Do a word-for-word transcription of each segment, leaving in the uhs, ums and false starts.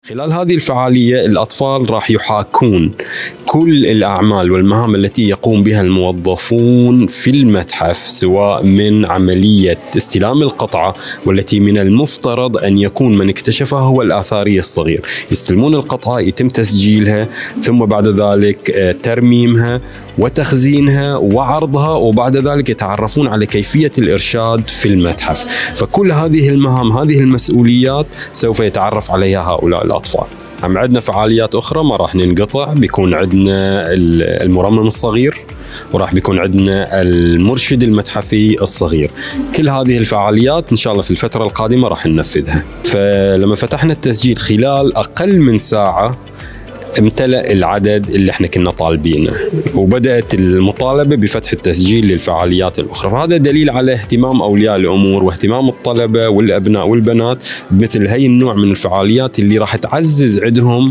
خلال هذه الفعالية الأطفال راح يحاكون كل الأعمال والمهام التي يقوم بها الموظفون في المتحف، سواء من عملية استلام القطعة والتي من المفترض أن يكون من اكتشفها هو الآثاري الصغير. يستلمون القطعة، يتم تسجيلها، ثم بعد ذلك ترميمها وتخزينها وعرضها، وبعد ذلك يتعرفون على كيفية الإرشاد في المتحف. فكل هذه المهام، هذه المسؤوليات سوف يتعرف عليها هؤلاء الأطفال. هم عندنا فعاليات أخرى ما راح ننقطع، بيكون عندنا المرمم الصغير، وراح بيكون عندنا المرشد المتحفي الصغير. كل هذه الفعاليات إن شاء الله في الفترة القادمة راح ننفذها. فلما فتحنا التسجيل خلال أقل من ساعة امتلأ العدد اللي احنا كنا طالبينه، وبدأت المطالبة بفتح التسجيل للفعاليات الأخرى. فهذا دليل على اهتمام أولياء الأمور واهتمام الطلبة والأبناء والبنات بمثل هي النوع من الفعاليات اللي راح تعزز عندهم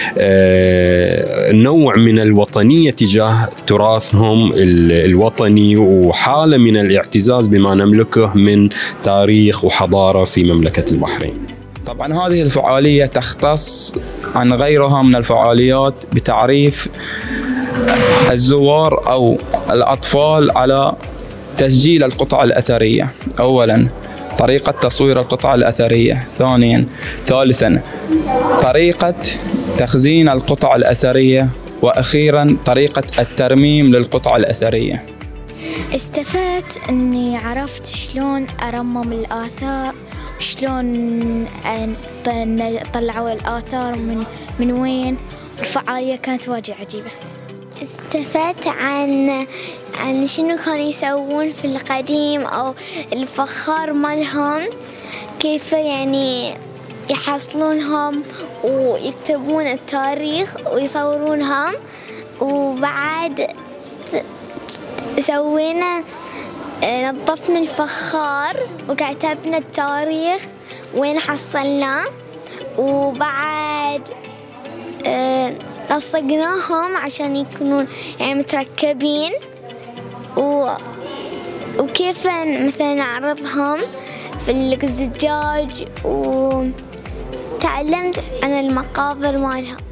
نوع من الوطنية تجاه تراثهم الوطني، وحالة من الاعتزاز بما نملكه من تاريخ وحضارة في مملكة البحرين. طبعا هذه الفعالية تختص عن غيرها من الفعاليات بتعريف الزوار أو الأطفال على تسجيل القطع الأثرية. أولا طريقة تصوير القطع الأثرية، ثانيا ثالثا طريقة تخزين القطع الأثرية، وأخيرا طريقة الترميم للقطع الأثرية. استفدت أني عرفت شلون أرمم الآثار، شلون طلعوا الآثار من من وين. الفعالية كانت واجد عجيبة. استفدت عن عن شنو كانوا يسوون في القديم أو الفخار مالهم، كيف يعني يحصلونهم ويكتبون التاريخ ويصورونهم. وبعد سوينا نظفنا الفخار وكتبنا التاريخ وين حصلناه، وبعد لصقناهم عشان يكونون يعني متركبين، و وكيف مثلا نعرضهم في الزجاج، وتعلمت عن المقابر مالها.